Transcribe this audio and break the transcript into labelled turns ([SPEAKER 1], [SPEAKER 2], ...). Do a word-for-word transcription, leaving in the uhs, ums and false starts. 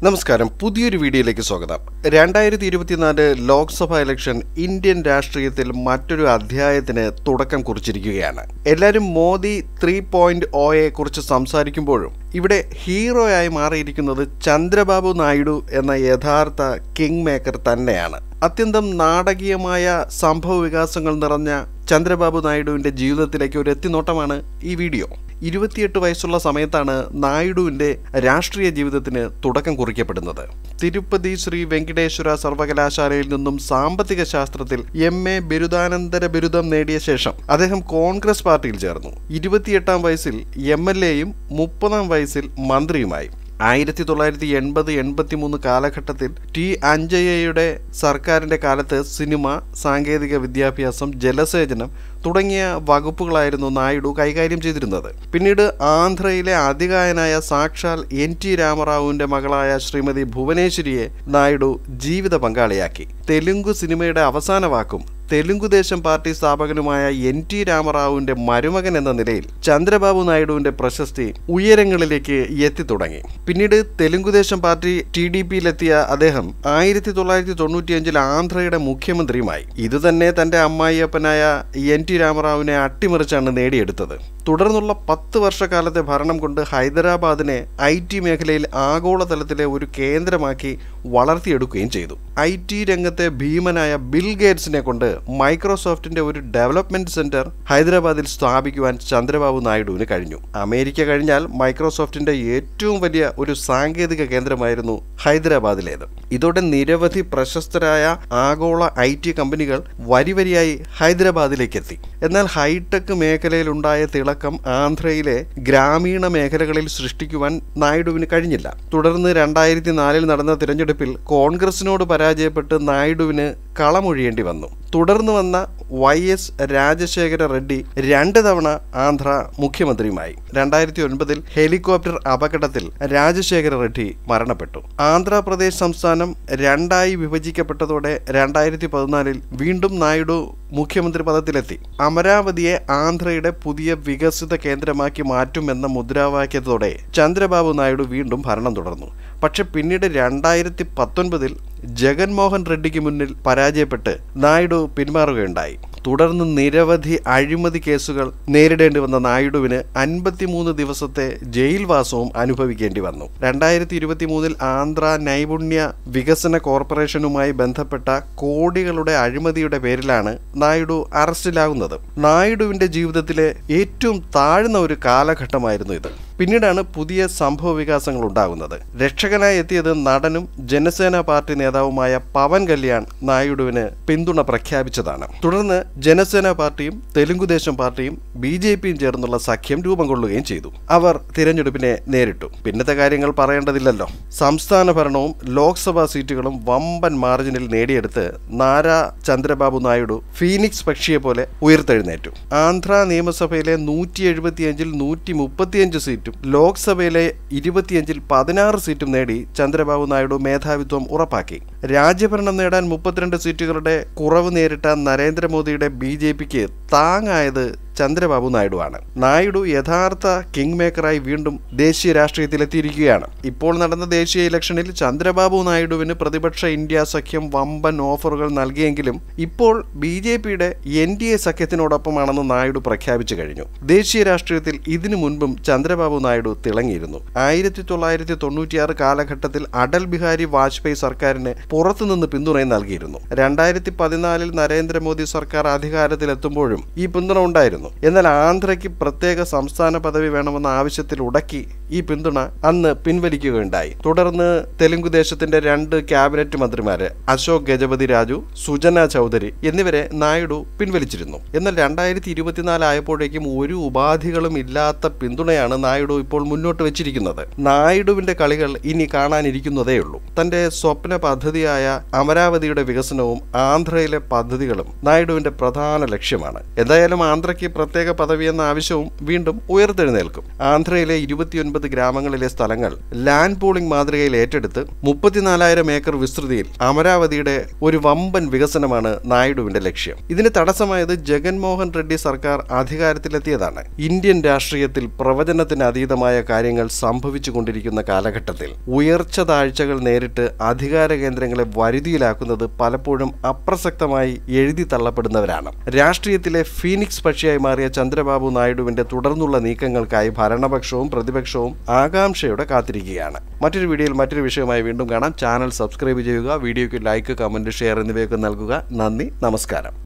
[SPEAKER 1] നമസ്കാരം, പുതിയൊരു വീഡിയോയിലേക്ക് സ്വാഗതം. രണ്ടായിരത്തി ഇരുപത്തിനാല് ലോക്സഭാ ഇലക്ഷൻ ഇന്ത്യൻ രാഷ്ട്രീയത്തിൽ മറ്റൊരു അധ്യായത്തിന് തുടക്കം കുറിച്ചിരിക്കുകയാണ്. എല്ലാവരും മോദി ത്രീ പോയിന്റ് ഒയെ കുറിച്ച് സംസാരിക്കുമ്പോഴും ഇവിടെ ഹീറോയായി മാറിയിരിക്കുന്നത് ചന്ദ്രബാബു നായിഡു എന്ന യഥാർത്ഥ കിങ് മേക്കർ തന്നെയാണ്. അത്യന്തം നാടകീയമായ സംഭവ വികാസങ്ങൾ നിറഞ്ഞ ചന്ദ്രബാബു നായിഡുവിന്റെ ജീവിതത്തിലേക്ക് ഒരു എത്തിനോട്ടമാണ് ഈ വീഡിയോ. ഇരുപത്തിയെട്ട് വയസ്സുള്ള സമയത്താണ് നായിഡുവിന്റെ രാഷ്ട്രീയ ജീവിതത്തിന് തുടക്കം കുറിക്കപ്പെടുന്നത്. തിരുപ്പതി ശ്രീ വെങ്കടേശ്വര സർവകലാശാലയിൽ നിന്നും സാമ്പത്തിക ശാസ്ത്രത്തിൽ എം എ ബിരുദാനന്തര ബിരുദം നേടിയ ശേഷം അദ്ദേഹം കോൺഗ്രസ് പാർട്ടിയിൽ ചേർന്നു. ഇരുപത്തിയെട്ടാം വയസ്സിൽ എം എൽ എയും മുപ്പതാം വയസ്സിൽ മന്ത്രിയുമായി. ആയിരത്തി തൊള്ളായിരത്തി എൺപത് എൺപത്തി മൂന്ന് കാലഘട്ടത്തിൽ ടി അഞ്ജയ്യയുടെ സർക്കാരിന്റെ കാലത്ത് സിനിമ, സാങ്കേതിക വിദ്യാഭ്യാസം, ജലസേചനം തുടങ്ങിയ വകുപ്പുകളായിരുന്നു നായിഡു കൈകാര്യം ചെയ്തിരുന്നത്. പിന്നീട് ആന്ധ്രയിലെ അതികായനായ സാക്ഷാൽ എൻ ടി രാമറാവുവിന്റെ മകളായ ശ്രീമതി ഭുവനേശ്വരിയെ നായിഡു ജീവിത പങ്കാളിയാക്കി. തെലുങ്കു സിനിമയുടെ അവസാന വാക്കും തെലുങ്കുദേശം പാർട്ടി സ്ഥാപകനുമായ എൻ ടി രാമറാവുവിന്റെ മരുമകൻ എന്ന നിലയിൽ ചന്ദ്രബാബു നായിഡുവിന്റെ പ്രശസ്തി ഉയരങ്ങളിലേക്ക് എത്തിത്തുടങ്ങി. പിന്നീട് തെലുങ്കുദേശം പാർട്ടി ടി ഡി പിയിലെത്തിയ അദ്ദേഹം ആയിരത്തി തൊള്ളായിരത്തി തൊണ്ണൂറ്റിയഞ്ചിൽ ആന്ധ്രയുടെ മുഖ്യമന്ത്രിയുമായി. ഇതുതന്നെ തന്റെ അമ്മായിയപ്പനായ എൻ ടി രാമറാവുവിനെ അട്ടിമറിച്ചാണ് നേടിയെടുത്തത്. തുടർന്നുള്ള പത്ത് വർഷക്കാലത്തെ ഭരണം കൊണ്ട് ഹൈദരാബാദിനെ ഐ ടി മേഖലയിൽ ആഗോളതലത്തിലെ ഒരു കേന്ദ്രമാക്കി വളർത്തിയെടുക്കുകയും ചെയ്തു. ഐ ടി രംഗത്തെ ഭീമനായ ബിൽ ഗേറ്റ്സിനെ കൊണ്ട് മൈക്രോസോഫ്റ്റിന്റെ ഒരു ഡെവലപ്മെന്റ് സെന്റർ ഹൈദരാബാദിൽ സ്ഥാപിക്കുവാൻ ചന്ദ്രബാബു നായിഡുവിന് കഴിഞ്ഞു. അമേരിക്ക കഴിഞ്ഞാൽ മൈക്രോസോഫ്റ്റിന്റെ ഏറ്റവും വലിയ ഒരു സാങ്കേതിക കേന്ദ്രമായിരുന്നു ഹൈദരാബാദിലേത്. ഇതോടെ നിരവധി പ്രശസ്തരായ ആഗോള ഐ ടി കമ്പനികൾ വരിവരിയായി ഹൈദരാബാദിലേക്ക് എത്തി. എന്നാൽ ഹൈടെക് മേഖലയിലുണ്ടായ തിളക്കം ആന്ധ്രയിലെ ഗ്രാമീണ മേഖലകളിൽ സൃഷ്ടിക്കുവാൻ നായിഡുവിന് കഴിഞ്ഞില്ല. തുടർന്ന് രണ്ടായിരത്തി നാലിൽ നടന്ന തിരഞ്ഞെടുപ്പിൽ കോൺഗ്രസിനോട് പരാജയപ്പെട്ട് നായിഡുവിന് കളമൊഴിയേണ്ടി വന്നു. തുടർന്ന് വന്ന വൈ എസ് രാജശേഖര റെഡ്ഡി രണ്ട് തവണ ആന്ധ്ര മുഖ്യമന്ത്രിയുമായി. രണ്ടായിരത്തി ഒൻപതിൽ ഹെലികോപ്റ്റർ അപകടത്തിൽ രാജശേഖര റെഡ്ഡി മരണപ്പെട്ടു. ആന്ധ്രാപ്രദേശ് സംസ്ഥാനം രണ്ടായി വിഭജിക്കപ്പെട്ടതോടെ രണ്ടായിരത്തി പതിനാലിൽ വീണ്ടും നായിഡു മുഖ്യമന്ത്രി പദത്തിലെത്തി. അമരാവതിയെ ആന്ധ്രയുടെ പുതിയ വികസിത കേന്ദ്രമാക്കി മാറ്റുമെന്ന മുദ്രാവാക്യത്തോടെ ചന്ദ്രബാബു നായിഡു വീണ്ടും ഭരണം തുടർന്നു. പക്ഷെ പിന്നീട് രണ്ടായിരത്തി പത്തൊൻപതിൽ ജഗൻമോഹൻ റെഡ്ഡിക്ക് മുന്നിൽ പരാജയപ്പെട്ട് നായിഡു പിന്മാറുകയുണ്ടായി. തുടർന്ന് നിരവധി അഴിമതി കേസുകൾ നേരിടേണ്ടി വന്ന നായിഡുവിന് അൻപത്തിമൂന്ന് ദിവസത്തെ ജയിൽവാസവും അനുഭവിക്കേണ്ടി വന്നു. രണ്ടായിരത്തി ഇരുപത്തി മൂന്നിൽ ആന്ധ്ര നൈപുണ്യ വികസന കോർപ്പറേഷനുമായി ബന്ധപ്പെട്ട കോടികളുടെ അഴിമതിയുടെ പേരിലാണ് നായിഡു അറസ്റ്റിലാകുന്നത്. നായിഡുവിന്റെ ജീവിതത്തിലെ ഏറ്റവും താഴ്ന്ന ഒരു കാലഘട്ടമായിരുന്നു ഇത്. പിന്നീടാണ് പുതിയ സംഭവ വികാസങ്ങൾ ഉണ്ടാകുന്നത്. രക്ഷകനായി എത്തിയത് നടനും ജനസേന പാർട്ടി നേതാവുമായ പവൻ കല്യാൺ നായിഡുവിന് പിന്തുണ പ്രഖ്യാപിച്ചതാണ്. തുടർന്ന് ജനസേന പാർട്ടിയും തെലുങ്കുദേശം പാർട്ടിയും ബി ജെ പിയും ചേർന്നുള്ള സഖ്യം രൂപം കൊള്ളുകയും ചെയ്തു. അവർ തിരഞ്ഞെടുപ്പിനെ നേരിട്ടു. പിന്നത്തെ കാര്യങ്ങൾ പറയേണ്ടതില്ലല്ലോ. സംസ്ഥാന ഭരണവും ലോക്സഭാ സീറ്റുകളും വമ്പൻ മാർജിനിൽ നേടിയെടുത്ത് നാരാ ചന്ദ്രബാബു നായിഡു ഫീനിക്സ് പക്ഷിയെ പോലെ ഉയർത്തെഴുന്നേറ്റു. ആന്ധ്ര നിയമസഭയിലെ നൂറ്റി എഴുപത്തിയഞ്ചിൽ നൂറ്റി മുപ്പത്തിയഞ്ച് സീറ്റ് ലോക്സഭയിലെ ഇരുപത്തിയഞ്ചിൽ പതിനാറ് സീറ്റും നേടി ചന്ദ്രബാബു നായിഡു മേധാവിത്വം ഉറപ്പാക്കി. രാജ്യഭരണം നേടാൻ മുപ്പത്തിരണ്ട് സീറ്റുകളുടെ കുറവ് നേരിട്ട നരേന്ദ്രമോദിയുടെ ബി ജെ പിക്ക് താങ്ങായത് ചന്ദ്രബാബു നായിഡു ആണ്. നായിഡു യഥാർത്ഥ കിങ് മേക്കറായി വീണ്ടും ദേശീയ രാഷ്ട്രീയത്തിലെത്തിയിരിക്കുകയാണ്. ഇപ്പോൾ നടന്ന ദേശീയ ഇലക്ഷനിൽ ചന്ദ്രബാബു നായിഡുവിന് പ്രതിപക്ഷ ഇന്ത്യ സഖ്യം വമ്പൻ ഓഫറുകൾ നൽകിയെങ്കിലും ഇപ്പോൾ ബി ജെ പിയുടെ എൻ ഡി എ സഖ്യത്തിനോടൊപ്പമാണെന്ന് നായിഡു പ്രഖ്യാപിച്ചു കഴിഞ്ഞു. ദേശീയ രാഷ്ട്രീയത്തിൽ ഇതിനു മുൻപും ചന്ദ്രബാബു നായിഡു തിളങ്ങിയിരുന്നു. ആയിരത്തി തൊള്ളായിരത്തി തൊണ്ണൂറ്റിയാറ് കാലഘട്ടത്തിൽ അടൽ ബിഹാരി വാജ്പേയി സർക്കാരിന് പുറത്തുനിന്ന് പിന്തുണയും നൽകിയിരുന്നു. രണ്ടായിരത്തി പതിനാലിൽ നരേന്ദ്രമോദി സർക്കാർ അധികാരത്തിലെത്തുമ്പോഴും ഈ പിന്തുണ ഉണ്ടായിരുന്നു. എന്നാൽ ആന്ധ്രയ്ക്ക് പ്രത്യേക സംസ്ഥാന പദവി വേണമെന്ന ആവശ്യത്തിൽ ഉടക്കി ഈ പിന്തുണ അന്ന് പിൻവലിക്കുകയുണ്ടായി. തുടർന്ന് തെലുങ്കുദേശത്തിന്റെ രണ്ട് ക്യാബിനറ്റ് മന്ത്രിമാര് അശോക് ഗജപതി രാജു, സുജന ചൗധരി എന്നിവരെ നായിഡു പിൻവലിച്ചിരുന്നു. എന്നാൽ രണ്ടായിരത്തി ഇരുപത്തിനാല് ആയപ്പോഴേക്കും ഒരു ഉപാധികളും ഇല്ലാത്ത പിന്തുണയാണ് നായിഡു ഇപ്പോൾ മുന്നോട്ട് വെച്ചിരിക്കുന്നത്. നായിഡുവിന്റെ കളികൾ ഇനി കാണാനിരിക്കുന്നതേ ഉള്ളൂ. തന്റെ സ്വപ്ന പദ്ധതിയായ പദ്ധതിയായ അമരാവതിയുടെ വികസനവും ആന്ധ്രയിലെ പദ്ധതികളും നായിഡുവിന്റെ പ്രധാന ലക്ഷ്യമാണ്. എന്തായാലും ആന്ധ്രയ്ക്ക് പ്രത്യേക പദവി എന്ന ആവശ്യവും വീണ്ടും ഉയർത്തെഴുന്നേൽക്കും. ആന്ധ്രയിലെ ഇരുപത്തിയൊൻപത് ഗ്രാമങ്ങളിലെ സ്ഥലങ്ങൾ ലാൻഡ് പൂളിംഗ് മാതൃകയിൽ ഏറ്റെടുത്ത് മുപ്പത്തിനാലായിരം ഏക്കർ വിസ്തൃതിയിൽ അമരാവതിയുടെ ഒരു വമ്പൻ വികസനമാണ് നായിഡുവിന്റെ ലക്ഷ്യം. ഇതിന് തടസ്സമായത് ജഗൻമോഹൻ റെഡ്ഡി സർക്കാർ അധികാരത്തിലെത്തിയതാണ്. ഇന്ത്യൻ രാഷ്ട്രീയത്തിൽ പ്രവചനത്തിന് അതീതമായ കാര്യങ്ങൾ സംഭവിച്ചുകൊണ്ടിരിക്കുന്ന കാലഘട്ടത്തിൽ ഉയർച്ച താഴ്ചകൾ നേരിട്ട് അധികാര കേന്ദ്രങ്ങളെ വരുതിയിലാക്കുന്നത് പലപ്പോഴും അപ്രസക്തമായി എഴുതി തള്ളപ്പെടുന്നവരാണ്. രാഷ്ട്രീയത്തിലെ ഫീനിക്സ് പക്ഷിയായി മാറിയ ചന്ദ്രബാബു നായിഡുവിന്റെ തുടർന്നുള്ള നീക്കങ്ങൾക്കായി ഭരണപക്ഷവും പ്രതിപക്ഷവും ആകാംക്ഷയോടെ കാത്തിരിക്കുകയാണ്. മറ്റൊരു വീഡിയോയിൽ മറ്റൊരു വിഷയമായി വീണ്ടും കാണാം. ചാനൽ സബ്സ്ക്രൈബ് ചെയ്യുക, വീഡിയോയ്ക്ക് ലൈക്ക്, കമന്റ്, ഷെയർ എന്നിവയൊക്കെ നൽകുക. നന്ദി, നമസ്കാരം.